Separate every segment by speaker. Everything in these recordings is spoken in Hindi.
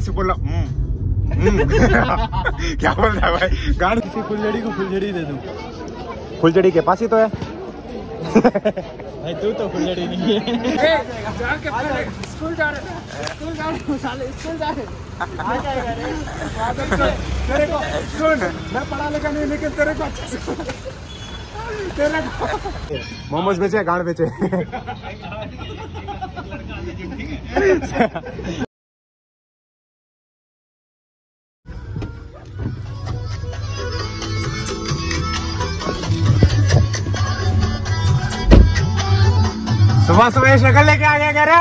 Speaker 1: सिर्फ बोला क्या बोल रहा है भाई? गाड़ी
Speaker 2: फुलझड़ी को फुलझड़ी दे दूं।
Speaker 1: फुलझड़ी के पास ही तो है।
Speaker 2: भाई तू तो फुलझड़ी नहीं है। स्कूल जा रहे आ जाएगा रे। तेरे को सुन, मैं पढ़ा लिखा नहीं, लेकिन तेरे को अच्छा से तेरे को
Speaker 1: मोमोज बेचे, गांड बेचे। सुबह सुबह शक्ल लेके आ गया क्या रे?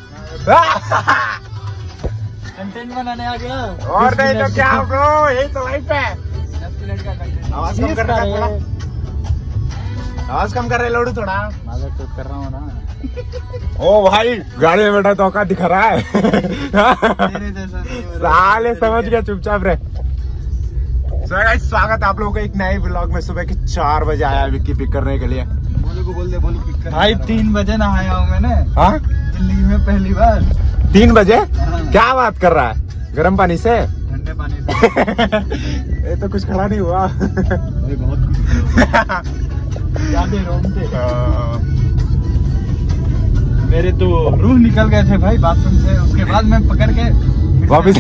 Speaker 2: कंटेंट बनाने आ गया।
Speaker 1: और नहीं तो क्या ब्रो, यही तो लाइफ है।
Speaker 2: 10 मिनट का कंटेंट।
Speaker 1: आवाज कम कर रहा है थोड़ा, आवाज कम कर रहे लोडू थोड़ा।
Speaker 2: कर रहा हूँ ना।
Speaker 1: ओ भाई गाड़ी में बैठा तो औकात दिखा रहा है। साले समझ गया, चुपचाप रहे। So guys, स्वागत है आप लोगों का एक नए व्लॉग में। सुबह के 4 बजे आया विक्की पिक करने के लिए।
Speaker 2: बोल दे पिक कर। भाई 3 बजे नहाया हूँ मैंने।
Speaker 1: हाँ
Speaker 2: जिंदगी में पहली बार।
Speaker 1: 3 बजे? क्या बात कर रहा है? गर्म पानी से?
Speaker 2: ठंडे पानी से।
Speaker 1: ये तो कुछ खड़ा नहीं हुआ।
Speaker 2: बहुत ज्यादा रोमते। मेरे तो रूह निकल गए थे भाई बाथरूम से। उसके बाद मैं पकड़ के
Speaker 1: वापिस।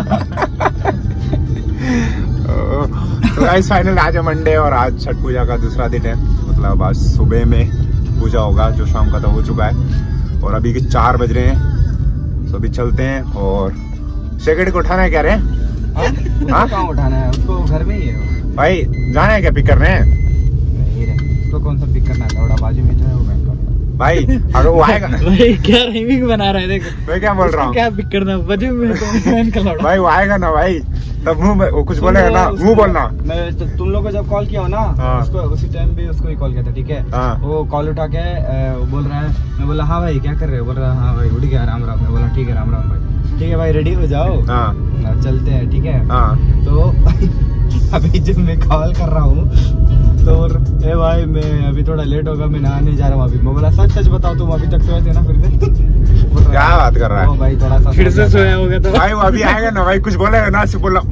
Speaker 1: तो गाइस फाइनल आज है मंडे और आज छठ पूजा का दूसरा दिन है। मतलब आज सुबह में पूजा होगा, जो शाम का तो हो चुका है। और अभी के 4 बज रहे हैं। तो अभी चलते हैं। और सेकेंड को उठाना है क्या रे?
Speaker 2: हाँ उठाना है उसको, घर में ही है
Speaker 1: भाई। जाना है क्या पिक करने?
Speaker 2: नहीं रे, उसको कौन सा पिक करना है? थोड़ा बाजू में जो है वो
Speaker 1: भाई अगर वो आएगा ना।
Speaker 2: भाई क्या रीमिंग बना रहा है देखो।
Speaker 1: मैं क्या बोल रहा हूँ?
Speaker 2: क्या पिक करना बाजू में तो
Speaker 1: भाई वो आएगा ना भाई, तब मुंह में वो कुछ बोलेगा ना, मुंह बोलना।
Speaker 2: मैं तो तुम लोग को जब कॉल किया हो ना, उसको उसी टाइम भी उसको ही कॉल किया था, ठीक है? वो कॉल उठा के बोल रहा है। मैं बोला हाँ भाई क्या कर रहे हो? बोल रहा है हाँ भाई उठ गया, राम राम। मैं बोला ठीक है राम राम भाई। ठीक है भाई रेडी हो जाओ, चलते हैं, ठीक है? तो अभी जब मैं कॉल कर रहा हूँ तो ए भाई मैं अभी थोड़ा लेट होगा, मैं नहाने जा रहा हूँ अभी। मैं बोला सच बताओ तुम अभी तक सोए थे ना? फिर से
Speaker 1: क्या बात कर रहा है
Speaker 2: भाई? थोड़ा सा फिर से सोया होगा तो
Speaker 1: भाई वो अभी आएगा ना भाई, कुछ बोलेगा ना, सिर्फ बोला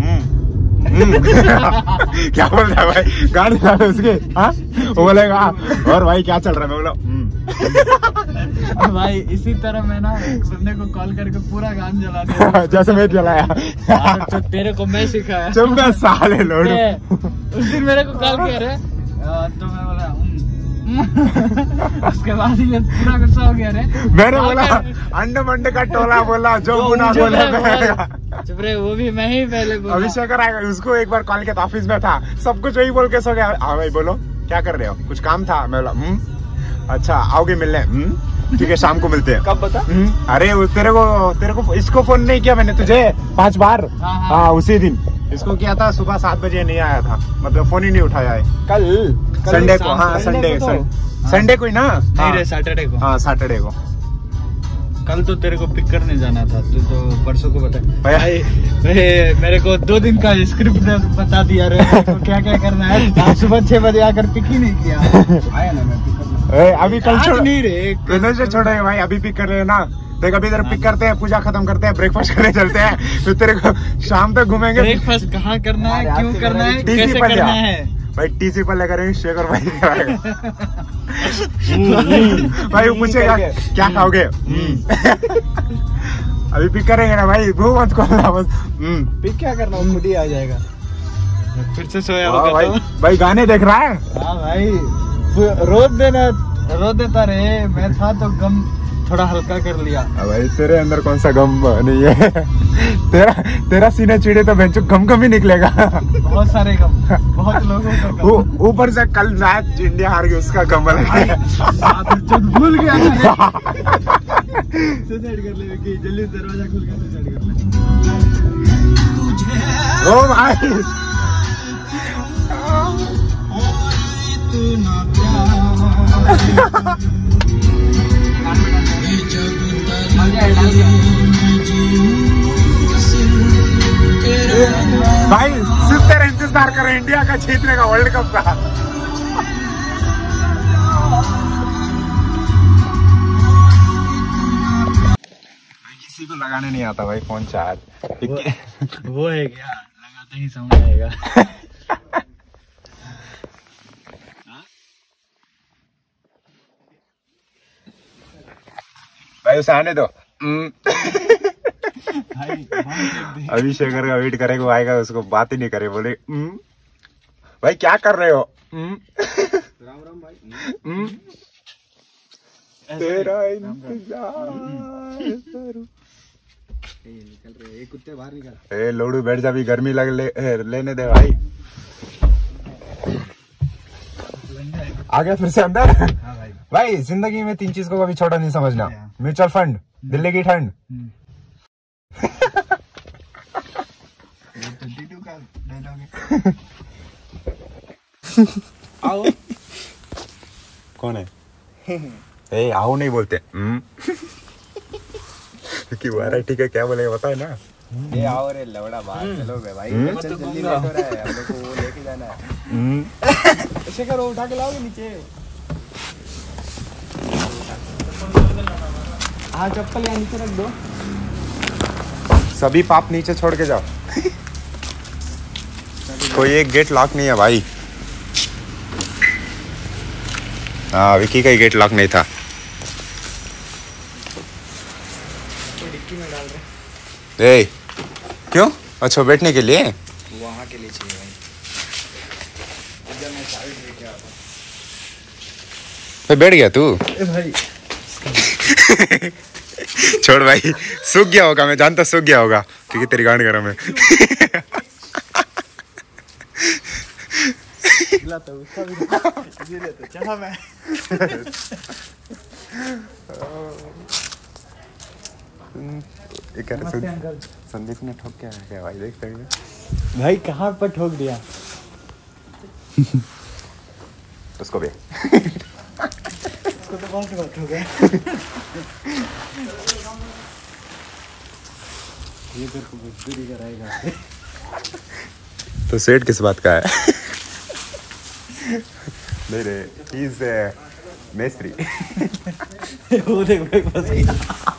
Speaker 1: क्या बोल रहा है भाई? गाड़ी चला रहे उसके। हाँ वो बोलेगा और भाई क्या चल रहा है? मैं बोला
Speaker 2: भाई इसी तरह मैं ना एक बंदे को कॉल करके पूरा गान जला दिया।
Speaker 1: जैसे मैं जलाया।
Speaker 2: तो तेरे को मैं सिखाया।
Speaker 1: चुप साले लोड।
Speaker 2: उस दिन मेरे को कॉल किया रे, तो मैं बोला उसके बाद ही पूरा गुस्सा हो गया रे।
Speaker 1: मैंने बोला अंडे मंडे का टोला बोला, जो गुना बोला।
Speaker 2: चुप रे, वो भी मैं ही पहले बोला।
Speaker 1: अभिषेक आएगा, उसको एक बार कॉल किया था, ऑफिस में था, सब कुछ वही बोल के सो गया। हाँ भाई बोलो क्या कर रहे हो? कुछ काम था? मैं बोला अच्छा आओगे मिलने? ठीक है शाम को मिलते हैं।
Speaker 2: कब बता?
Speaker 1: अरे तेरे को इसको फोन नहीं किया मैंने तुझे 5 बार। हाँ उसी दिन इसको किया था, सुबह 7 बजे नहीं आया था, मतलब फोन ही नहीं उठाया है।
Speaker 2: कल
Speaker 1: संडे को। हाँ संडे को ही ना?
Speaker 2: नहीं रे सैटरडे को। हाँ
Speaker 1: सैटरडे को।
Speaker 2: कल तो तेरे को पिक करने जाना था, तू तो परसों को बता भाई। मेरे को 2 दिन का स्क्रिप्ट बता दिया रे, क्या क्या करना है। सुबह 6 बजे आकर पिक ही नहीं किया। आया ना मैं पिक करना।
Speaker 1: अभी कल छोड़
Speaker 2: नहीं रे,
Speaker 1: छोड़ेगा भाई, अभी पिक कर रहे ना। देख अभी इधर पिक करते हैं, पूजा खत्म करते हैं, ब्रेकफास्ट करने चलते हैं, फिर तेरे को शाम तक घूमेंगे।
Speaker 2: ब्रेकफास्ट कहाँ करना है, क्यों करना है, कैसे करना है?
Speaker 1: भाई टीसी पर लेकर शेखर भाई कराएगा। भाई वो पूछेगा क्या खाओगे? अभी पिक करेंगे ना भाई, वो मत खोलना बस।
Speaker 2: पिक क्या करना, खुद ही आ जाएगा। फिर से सोया होगा
Speaker 1: भाई।
Speaker 2: तो?
Speaker 1: भाई गाने देख रहा है?
Speaker 2: हाँ भाई रोज देता रे। मैं था तो गम थोड़ा हल्का कर लिया।
Speaker 1: भाई तेरे अंदर कौन सा गम नहीं है? तेरा सीने चिड़े तो बेंचो गम ही निकलेगा।
Speaker 2: बहुत सारे गम, बहुत लोगों का गम।
Speaker 1: ऊपर से कल मैच इंडिया हार गई, उसका गम अलग है।
Speaker 2: भूल गया। सुसाइड कर ले कि जल्दी दरवाजा खोल के सुसाइड कर ले।
Speaker 1: ओ भाई भाई सिर्फ तेरा इंतजार कर रहे हैं इंडिया का जीतने का, वर्ल्ड कप का। किसी को लगाने नहीं आता भाई फोन चार्ज।
Speaker 2: वो है क्या, लगाते ही समझ आएगा।
Speaker 1: भाई उसे आने दो। अभी शेखर का वेट करेगा, वो आएगा, उसको बात ही नहीं करे, बोले भाई क्या कर रहे हो?
Speaker 2: राम राम भाई।
Speaker 1: तेरा इंतजार।
Speaker 2: निकल रहे कुत्ते बाहर निकल।
Speaker 1: ए लोडू बैठ जा, भी गर्मी लेने दे भाई। आ गया फिर से अंदर।
Speaker 2: हाँ भाई।
Speaker 1: भाई जिंदगी में 3 चीज को कभी छोटा नहीं समझना। म्यूचुअल फंड, दिल्ली की ठंड।
Speaker 2: आओ।
Speaker 1: कौन है? ए आओ नहीं बोलते। कि वैरायटी का क्या बोलेगा पता है ना?
Speaker 2: ये आओ रे लवड़ा, बाहर चलो बे भाई। चल जल्दी लेट हो रहा है, हम लोग को वो लेके जाना है। शेखर वो उठा के लाओगे नीचे। हाँ चप्पल यहाँ नीचे रख दो।
Speaker 1: सभी पाप नीचे छोड़ के जाओ। कोई एक गेट लॉक नहीं है भाई। हाँ विकी का ही गेट लॉक नहीं था।
Speaker 2: डिक्की में डाल रहे।
Speaker 1: ए क्यों? अच्छा बैठने के लिए?
Speaker 2: वहाँ के लिए चाहिए भाई। इधर मैं चाबी लेके आता हूँ।
Speaker 1: भाई बैठ गया तू?
Speaker 2: भाई
Speaker 1: छोड़ भाई, सूख गया होगा, मैं जानता सूख गया होगा क्योंकि तेरी गांड गरम है।
Speaker 2: तो उसका भी इसीलिए तो चला मैं।
Speaker 1: संदीप ने ठोक क्या है भाई, देख सकते हैं
Speaker 2: भाई कहाँ पर ठोक दिया
Speaker 1: उसको भी।
Speaker 2: उसको तो बहुत बात हो गया। ये तेरे को मजदूरी कराएगा।
Speaker 1: तो सेठ किस बात का है? नहीं रे, ही इज मेस्त्री।
Speaker 2: वो देख भाई फंस गया।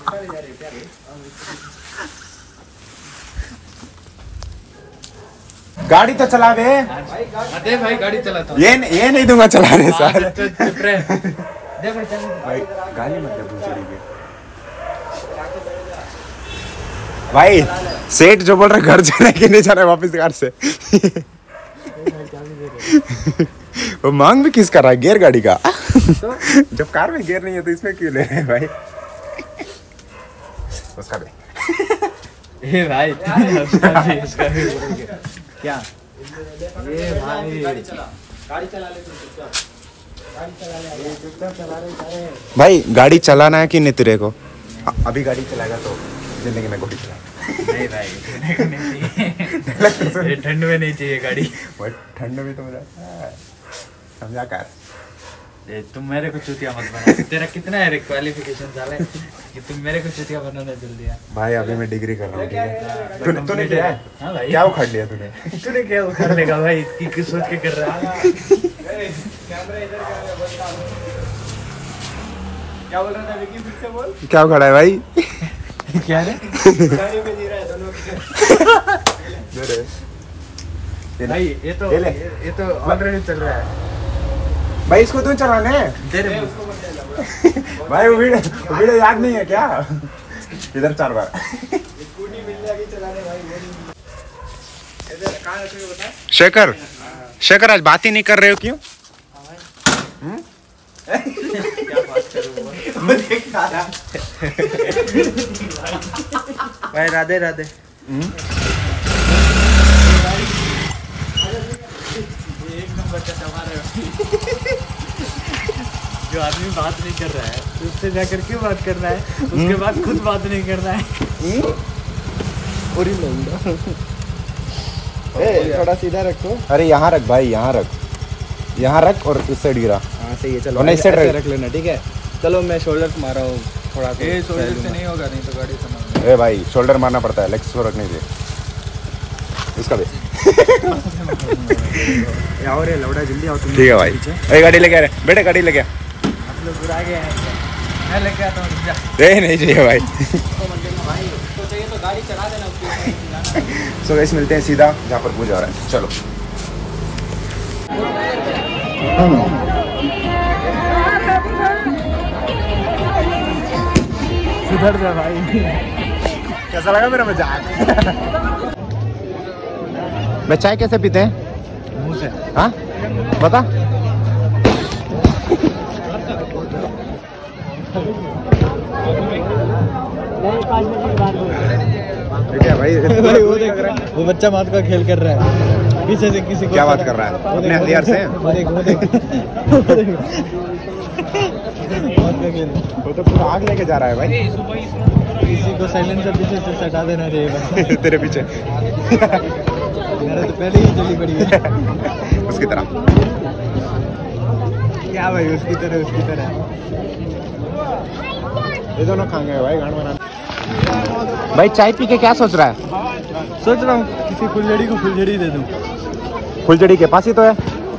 Speaker 1: गाड़ी तो चला बे।
Speaker 2: दे भाई गाड़ी चलाता हूँ।
Speaker 1: ये नहीं दूंगा चलाने साल।
Speaker 2: चुप रहे। दे भाई चल।
Speaker 1: भाई गाली मत दे भूचड़ी के। भाई सेठ जो बोल रहा है घर जाना कि नहीं जाना है वापस घर से। वो मांग भी किस कर रहा है? गियर गाड़ी का।
Speaker 2: तो?
Speaker 1: जब कार में गियर नहीं है तो इसमें क्यों ले रहे हैं भाई? उसका भी।
Speaker 2: ए भाई इसका भी क्या? ये भाई गाड़ी चला ले चुपचाप। गाड़ी चला ले चुपचाप चला रहे।
Speaker 1: भाई गाड़ी चलाना है कि नहीं तेरे को? अभी गाड़ी चलाएगा तो जिंदगी में घोड़ी चलाएगा।
Speaker 2: नहीं भाई नहीं ठंड में नहीं चाहिए गाड़ी।
Speaker 1: ठंड में तो मुझे समझा कर।
Speaker 2: तुम मेरे को चुतिया मत बना। तेरा कितना है क्वालिफिकेशन साला है कि तुम मेरे को चुतिया बनाने चल दिया।
Speaker 1: भाई अभी मैं डिग्री कर रहा हूँ, ठीक है? तूने क्या है?
Speaker 2: हाँ भाई
Speaker 1: क्या उखाड़ लिया तूने?
Speaker 2: तूने क्या उखाड़ लेगा भाई? इसकी सोच के कर रहा है। कैमरा इधर क्या बोल रहा था विकी? फिर से बोल।
Speaker 1: क्या उखाड़ा है भाई?
Speaker 2: क्या रे? गाड़ी में जी रहा है दोनों के। भाई ये तो ऑलरेडी चल रहा है
Speaker 1: भाई। इसको तू चलाने भाई। वो वीडियो याद नहीं है क्या? इधर 4 बार
Speaker 2: स्कूटी मिल जाएगी चलाने भाई। इधर कहाँ रखोगे बता?
Speaker 1: शेखर आज बात ही नहीं कर रहे हो क्यों?
Speaker 2: क्या बात करूँ भाई? राधे राधे। एक नंबर का टमाटर। जो आदमी बात नहीं कर रहा है उससे जाकर क्यों बात करना है? उसके बाद खुद बात नहीं करना है। और थोड़ा सीधा रखो।
Speaker 1: अरे यहाँ रख भाई, यहाँ रख और उस साइड गिरा।
Speaker 2: हाँ सही है, चलो
Speaker 1: ऐसे
Speaker 2: रख लेना, ठीक है? चलो मैं शोल्डर मार रहा हूँ थोड़ा। ये शोल्डर से नहीं होगा, नहीं तो गाड़ी संभाल।
Speaker 1: ए भाई शोल्डर मारना पड़ता है, लेग्स को रखने के। इसका भी
Speaker 2: आओ रे लौड़ा, जल्दी आओ तुम।
Speaker 1: ठीक है भाई। ए गाड़ी लेके आ रहे बेटे, गाड़ी लेके आ।
Speaker 2: आप लोग बुरा गए हैं, मैं लेके आता हूँ।
Speaker 1: नहीं चाहिए भाई।
Speaker 2: तो गाड़ी चला देना।
Speaker 1: सो गाइस मिलते हैं सीधा जहाँ पर पूजा हो रहा है। चलो
Speaker 2: सुधर जा भाई।
Speaker 1: कैसा लगा मेरा मजाक? मैं चाय कैसे पीते हैं?
Speaker 2: मुंह से।
Speaker 1: हाँ बता। ठीक है भाई,
Speaker 2: वो देख रहा है, वो बच्चा मात का खेल कर रहा है पीछे से किसी को।
Speaker 1: क्या बात कर रहा है? अपने हथियार से? वो तो पूरा आग लेके जा रहा है भाई।
Speaker 2: किसी को साइलेंसर पीछे से सटा देना चाहिए बस।
Speaker 1: तेरे पीछे
Speaker 2: मेरा तो पहले ही जली पड़ी है।
Speaker 1: उसकी तरह
Speaker 2: क्या भाई, उसकी तरह
Speaker 1: ये दोनों खाएंगे भाई गांड बनाना। भाई चाय पी के क्या सोच रहा है?
Speaker 2: सोच रहा हूँ किसी फुलझड़ी को फुलझड़ी दे दूँ।
Speaker 1: फुलझड़ी के पास ही तो है।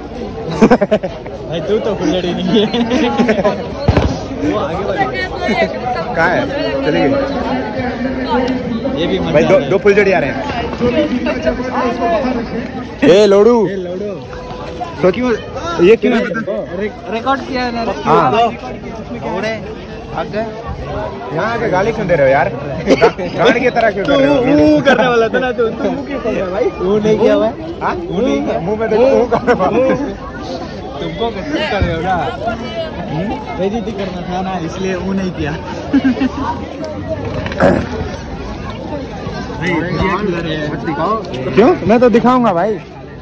Speaker 2: भाई तू तो फुलझड़ी नहीं है। वो आगे वाली
Speaker 1: कहाँ है? चली गई।
Speaker 2: ये भी
Speaker 1: भाई दो फुलझड़ी आ रहे हैं। ए लोडू, तो क्यों ये क्यों
Speaker 2: रिकॉर्ड किया है ना?
Speaker 1: हाँ
Speaker 2: भाग गए।
Speaker 1: यहाँ आके गाली क्यों दे रहे हो यार? गांड की तरह क्यों कर रहे हो?
Speaker 2: करने वाला था ना तू क्यों कर रहा है भाई? वो नहीं किया भाई।
Speaker 1: हाँ मुंह में देखो
Speaker 2: तुमको कर रहे हो ना? बेइज्जती करना था ना, इसलिए वो नहीं किया।
Speaker 1: क्यों? मैं तो दिखाऊंगा भाई।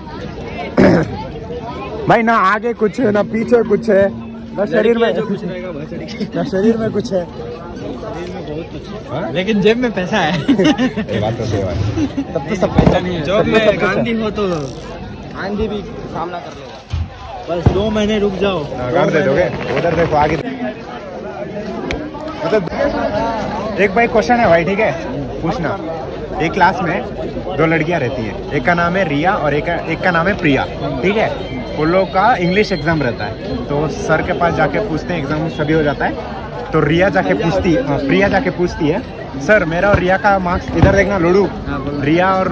Speaker 1: भाई ना आगे कुछ है ना पीछे कुछ है, ना शरीर में
Speaker 2: कुछ रहेगा,
Speaker 1: ना शरीर में कुछ है,
Speaker 2: बहुत कुछ है। लेकिन जेब में पैसा है।
Speaker 1: ये बात तो सही है। तब तो सब पैसा नहीं है।
Speaker 2: जॉब में गांधी हो तो आंधी भी सामना कर लेगा। बस 2 महीने रुक जाओ।
Speaker 1: गांड दे दोगे? उधर देखो आगे। मतलब एक भाई क्वेश्चन है भाई, ठीक है पूछना। एक क्लास में 2 लड़कियां रहती हैं, एक का नाम है रिया और एक का नाम है प्रिया, ठीक है। उन लोगों का इंग्लिश एग्जाम रहता है, तो सर के पास जाके पूछते हैं, एग्जाम सभी हो जाता है, तो प्रिया जाके पूछती है सर मेरा और रिया का मार्क्स इधर देखना लोडू। रिया और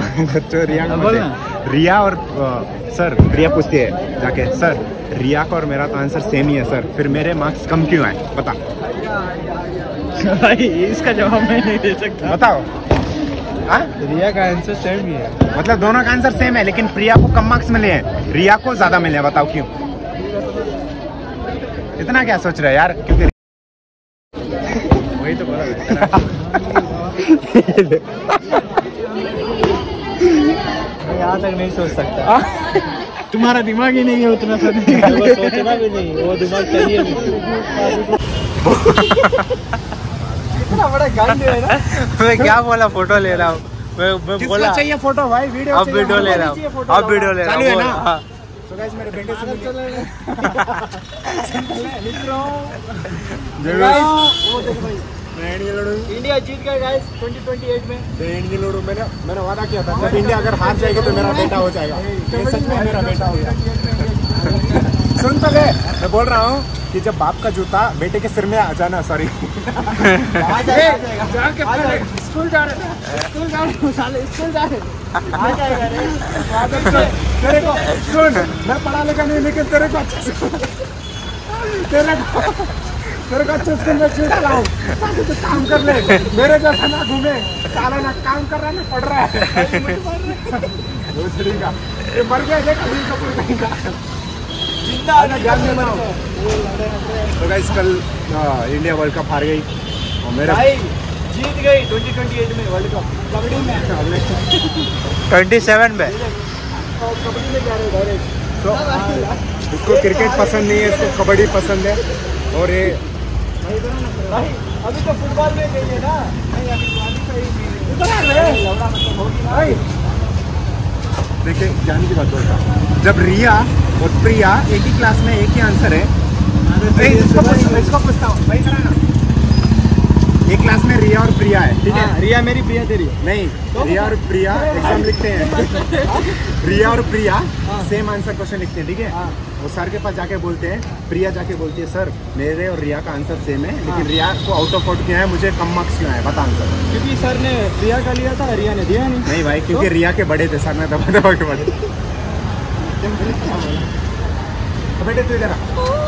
Speaker 1: रिया और सर प्रिया पूछती है जाके सर रिया का और मेरा तो आंसर सेम ही है सर, फिर मेरे मार्क्स कम क्यों आए बता।
Speaker 2: भाई इसका जवाब मैं नहीं दे सकता।
Speaker 1: बताओ। हाँ
Speaker 2: रिया का आंसर सेम ही है,
Speaker 1: मतलब दोनों का आंसर सेम है, लेकिन प्रिया को कम मार्क्स मिले हैं, रिया को ज्यादा मिले हैं, बताओ क्यों? इतना क्या सोच रहे हैं यार? क्योंकि वही तो बोला।
Speaker 2: मैं यहाँ तक नहीं सोच सकता। तुम्हारा दिमाग ही नहीं है उतना सोचना भी नहीं, वो दिमाग चाहिए नहीं। इतना बड़ा गांड है ना। मैं क्या बोला, फोटो ले रहा हूँ। मैं बोला
Speaker 1: चाहिए फोटो भाई, वीडियो
Speaker 2: अब वीडियो ले रहा हूँ, अब वीडियो ले रहा हूँ।
Speaker 1: तो गाइस मेरे बेटे से
Speaker 2: इंडिया जीत गया गाइस 2028 में।
Speaker 1: मैंने वादा किया था जब इंडिया अगर हार जाएगी तो मेरा बेटा हो जाएगा। ये सच में मेरा बेटा हो गया। सुन तो ले, मैं बोल रहा हूँ कि जब बाप का जूता बेटे के सिर में आ जाना, सॉरी
Speaker 2: स्कूल जा रहे आ जाएगा रे।
Speaker 1: तेरे को सुन, मैं पढ़ा लिखा नहीं, लेकिन तेरे को अच्छे स्कूल में सीट लाऊं ताकि तू काम कर ले, मेरे जैसा ना घूमे, साला ना काम कर रहा है ना पढ़ रहा है। ये मर गया देख अभी कपूर नहीं का जिंदा ना जान में मरो। तो गाइस कल इंडिया वर्ल्ड कप हार गई और मेरा
Speaker 2: भाई जीत गई 2028 में वर्ल्ड कप कबड्डी में 27 में
Speaker 1: कबड्डी में जा रहे डायरेक्ट। तो इसको क्रिकेट पसंद नहीं है, इसको कबड्डी पसंद है। और ये
Speaker 2: भाई अभी तो फुटबॉल में गई है ना।
Speaker 1: भाई देखिए जाने की बात बोलता हूँ, जब रिया और प्रिया एक ही क्लास में एक ही आंसर है, इसको पूछता हूँ भाई, करा ना एक क्लास में रिया और प्रिया है, ठीक है?
Speaker 2: रिया मेरी, प्रिया तेरी
Speaker 1: नहीं, तो? रिया और प्रिया एग्जाम लिखते हैं। रिया और प्रिया सेम आंसर क्वेश्चन लिखते हैं, ठीक है? वो सर के पास जाके बोलते हैं, प्रिया जाके बोलती है सर मेरे और रिया का आंसर सेम है, लेकिन रिया को आउट ऑफ आउट किया है, मुझे कम मार्क्स क्यों आए, बता आंसर।
Speaker 2: क्योंकि सर ने प्रिया का लिया था, रिया ने दिया नहीं
Speaker 1: भाई, क्योंकि रिया के बड़े थे, सर ने दबा के बड़े। बेटे तू इधर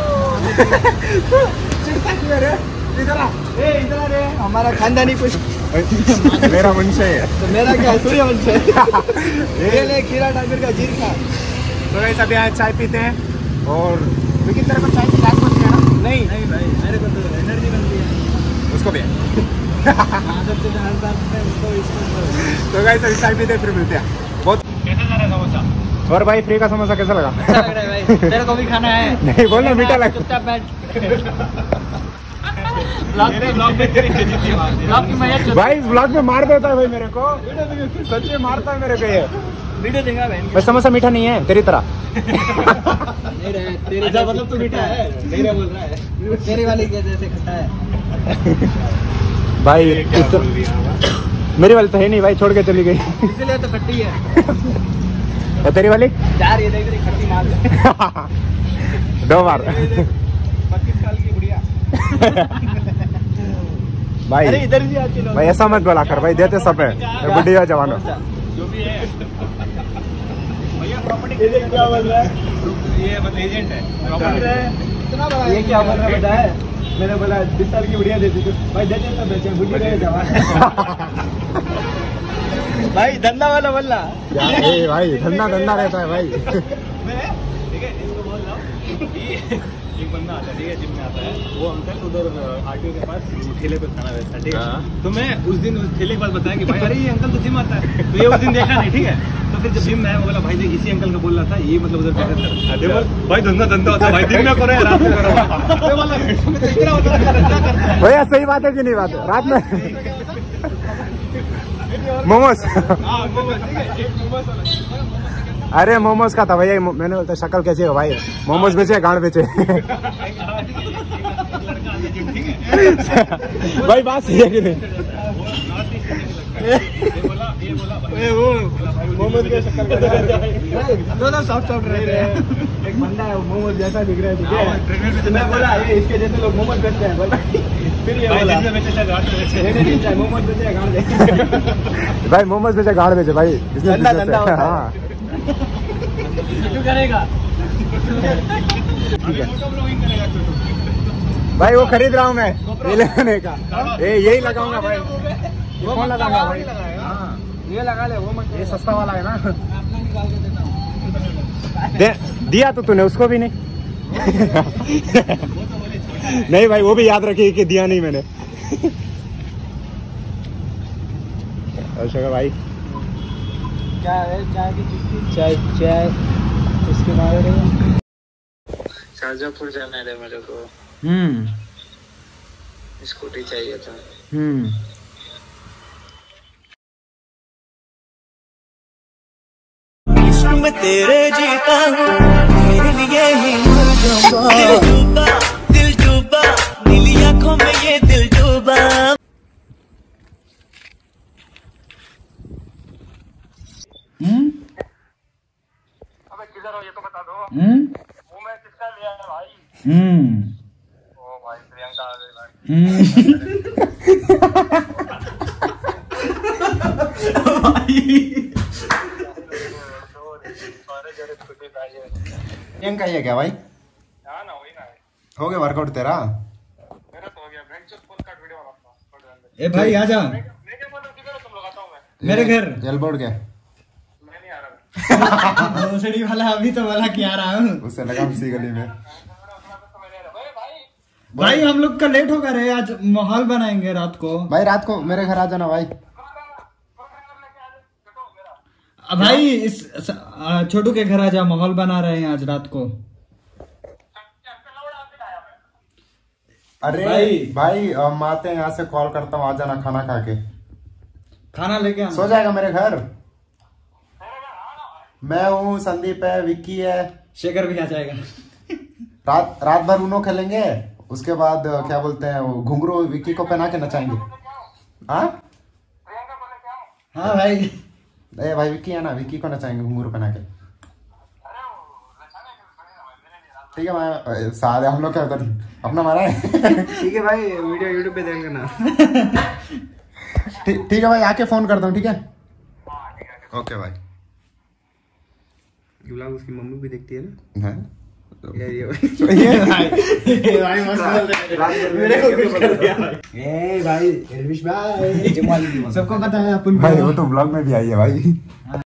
Speaker 1: आ,
Speaker 2: हमारा खानदानी कुछ
Speaker 1: मेरा वंश है
Speaker 2: तो मेरा क्या सूर्य वंश है। ये ले खीरा ठाकुर का जीर खा।
Speaker 1: तो वैसे अभी आज चाय पीते हैं, और लेकिन तेरे को चाय से गैस बनती है ना?
Speaker 2: नहीं भाई, मेरे को तो एनर्जी बनती है,
Speaker 1: उसको भी। तो गाइस अभी चाय पीते फिर मिलते हैं। बहुत
Speaker 2: कैसा जा रहा है समोसा?
Speaker 1: और भाई फ्री का समोसा कैसा लगा?
Speaker 2: अच्छा लग रहा है भाई, तेरे को भी खाना है?
Speaker 1: नहीं बोलना, मीठा लगा।
Speaker 2: चुपचाप बैठ।
Speaker 1: भाई इस ब्लॉग में मार देता है भाई मेरे को, सच में मारता है मेरे को ये।
Speaker 2: मीठा देगा
Speaker 1: भाई, समोसा मीठा नहीं है तेरी तरह।
Speaker 2: अच्छा मतलब तू मीठा है, मेरा बोल रहा है तेरी वाली के जैसे खट्टा है
Speaker 1: भाई। मेरी वाली तो है नहीं भाई, छोड़ के चली गई,
Speaker 2: इसलिए तो खट्टी है।
Speaker 1: और तेरी वाली
Speaker 2: यार ये देख रही खट्टी मार
Speaker 1: 2 बार।
Speaker 2: 25 साल की बुढ़िया।
Speaker 1: भाई
Speaker 2: अरे इधर भी आती
Speaker 1: भाई ऐसा मत बोला कर भाई, देते सब है बुढ़िया जवानों
Speaker 2: जो भी है। भैया प्रॉपर्टी क्या बोल रहा है? ये मतलब एजेंट है प्रॉपर्टी है। ये क्या बोल रहा है बताया? मैंने बोला 20 साल की बुढ़िया देती थी भाई, देते सब बेचे, बुढ़ी गए जवान। भाई धंधा वाला बोलना
Speaker 1: भाई, धंधा रहता है भाई।
Speaker 2: ठीक है, इसको बोल रहा हूँ एक बंदा आता है, ठीक है, जिम में आता है वो अंकल, उधर आरटीओ के पास ठेले पे खाना बेचता है, ठीक है? तो मैं उस दिन उस ठेले के पास बताया कि भाई अरे ये अंकल तो जिम आता है, तो ये उस दिन देखा नहीं, ठीक है? तो फिर जब जिम में आया, बोला भाई देख इसी अंकल का बोल रहा था, ये मतलब उधर पैसे भाई धंधा होता है भाई, दिन में करो या रात में करो।
Speaker 1: भैया सही बात है कि नहीं बात है? रात में मोमोज। अरे मोमोज का था भैया, मैंने बोलता शक्ल कैसी है भाई, मोमोज बेचे गांड बेचे। भाई बात सही है कि नहीं?
Speaker 2: मोमोज की शक्ल दोनों सॉफ्ट रहते हैं। एक बंदा है मोमोज जैसा दिख रहा है, मैं बोला ये इसके जैसे लोग मोमोज बेचते हैं। फिर ये बोला मोमोज बेचे गांड बेचे।
Speaker 1: भाई मोमोज बेचे गांड बेचे भाई,
Speaker 2: धंधा
Speaker 1: हाँ
Speaker 2: क्यों करेगा?
Speaker 1: भाई वो खरीद रहा हूँ मैं, ये लगाने का, यही लगाऊंगा भाई। वो कौन लगाऊंगा भाई?
Speaker 2: ये लगा ले, वो मत,
Speaker 1: ये सस्ता वाला है ना। दिया तो तूने उसको भी नहीं। नहीं भाई वो भी याद रखिए कि दिया नहीं मैंने। अच्छा भाई
Speaker 2: क्या है? चाय की चाय इसके बाद शाहजहाँपुर जाना है मेरे को। स्कूटी चाहिए था। मैं तेरे जीता हूँ, तेरे लिए ही मर जाऊंगा। दिल डूबा नीली आंखों में ये दिल डूबा। अबे किधर हो ये तो बता दो। वो मैं किसका लिया है भाई? ओ भाई प्रियंका आ गई भाई।
Speaker 1: प्रियंका ये क्या भाई?
Speaker 2: हाँ ना वही ना है।
Speaker 1: हो गया वर्कआउट तेरा?
Speaker 2: मेरा तो हो गया। वीडियो वाला। ए भाई आजा। मैं क्या बोल रहा हूँ, किधर हो तुम लोग? आता हूँ मैं मेरे घर।
Speaker 1: एल्बोर्ड क्या?
Speaker 2: मैं नहीं आ रहा। भोसड़ी वाला अभी तो बोला कि आ रहा हूँ।
Speaker 1: उससे लगा उसी गली में।
Speaker 2: भाई हम लोग का लेट होगा रे, आज माहौल बनाएंगे रात को।
Speaker 1: भाई रात को मेरे घर आ जाना भाई।
Speaker 2: भाई इस छोटू के घर आ जा, माहौल बना रहे हैं आज रात को।
Speaker 1: अरे भाई हम आते हैं यहाँ से, कॉल करता हूँ, आ जाना खाना खा के।
Speaker 2: खाना लेके आना।
Speaker 1: सो जाएगा मेरे घर। मैं हूँ, संदीप है, विक्की है,
Speaker 2: शेखर भी आ जाएगा।
Speaker 1: रात भर उनो खेलेंगे, उसके बाद क्या बोलते हैं वो घुंघरू विक्की को पहना के नचाएंगे। हाँ
Speaker 2: हाँ भाई,
Speaker 1: ए भाई विक्की है ना, विक्की को नचाएंगे घुंघरू पहना के। ठीक है भाई, सारे हम लोग क्या होता अपना मारा है।
Speaker 2: ठीक है भाई, वीडियो यूट्यूब पे देख लेना।
Speaker 1: ठीक है भाई, आके फोन करता हूँ। ठीक है, ओके भाई।
Speaker 2: व्लॉग उसकी मम्मी भी देखती है ना।
Speaker 1: है
Speaker 2: ये
Speaker 1: भाई मस्त
Speaker 2: मेरे को कुछ कर दिया भाई। ए भाई, एलविश भाई, सबको पता है अपन
Speaker 1: भाई, वो तो ब्लॉग में भी आई है भाई।